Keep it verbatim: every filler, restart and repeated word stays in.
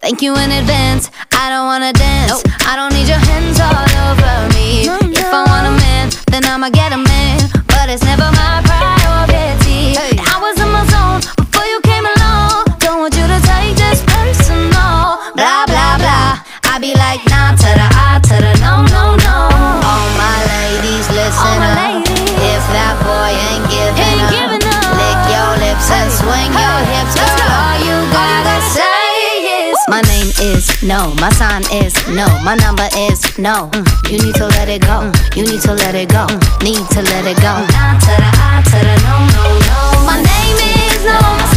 Thank you in advance, I don't wanna dance. Nope. I don't need your hands all over me. No, no. If I want a man, then I'ma get a man, but it's never my priority. Hey. I was in my zone before you came along. Don't want you to take this personal. Blah, blah, blah. I be like, nah to the I to the no, no, no. All my ladies, listen all my up ladies. If that boy ain't giving ain't up, giving up, lick your lips hey. And swing hey. Your hips, girl. Go. All you gotta say my name is no, my sign is no, my number is no. Mm. You need to let it go, mm. You need to let it go, mm. Need to let it go. Nah to the I to the no, no, no. My name is no, my